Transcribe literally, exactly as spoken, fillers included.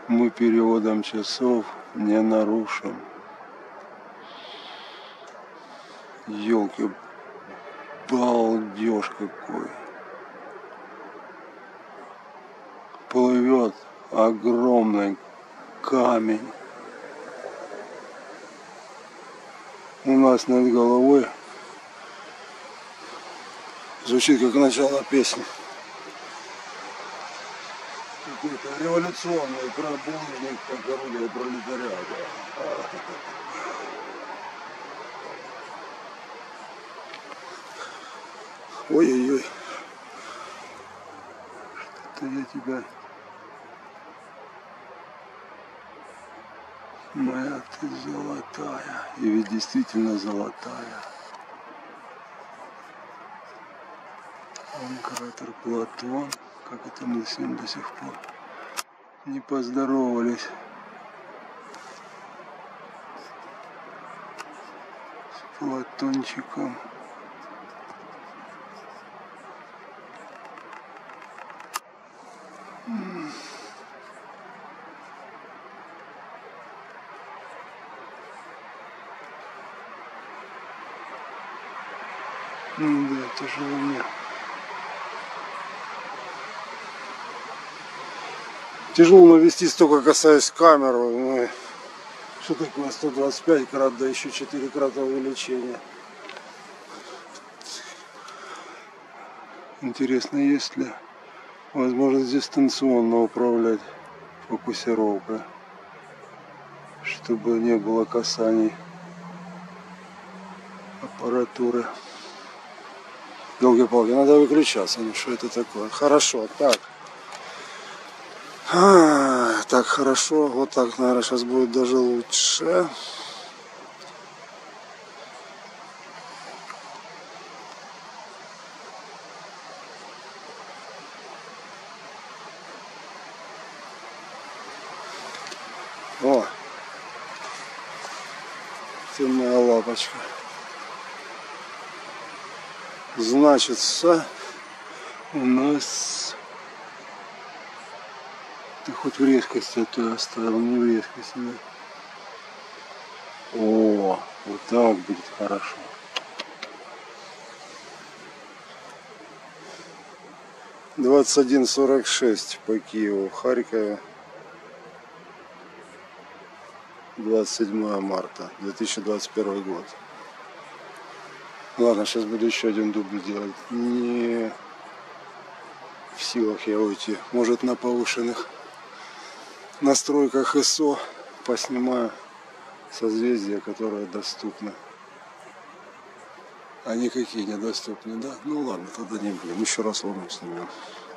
Мы переводом часов не нарушим. Ёлки, балдеж какой. Плывет огромный камень. У нас над головой. Звучит как начало песни. Какой-то революционный пробужник по орудию пролетариата. Ой-ой-ой. Что-то я тебя... Моя ты золотая. И ведь действительно золотая. Он кратер Платон. Как это мы с ним до сих пор не поздоровались. С Платончиком. Ну да, тяжело мне. Тяжело навести, столько касаясь камеру. Ну, что такое сто двадцать пять крат, да еще четыре крата увеличения. Интересно, есть ли возможность дистанционно управлять фокусировкой, чтобы не было касаний аппаратуры. Елки-палки, надо выключаться. Ну что это такое? Хорошо, так. А, так, хорошо. Вот так, наверное, сейчас будет даже лучше. О! Ты моя лапочка. Значится, у нас... Ты хоть в резкости это оставил, не в резкости, да? О, вот так будет хорошо. двадцать один сорок шесть по Киеву, в Харькове. двадцать седьмое марта две тысячи двадцать первый год. Ладно, сейчас буду еще один дубль делать. Не в силах я уйти. Может, на повышенных настройках эс о поснимаю созвездия, которые доступны. А никакие недоступны, да? Ну ладно, тогда не будем. Еще раз луну снимем.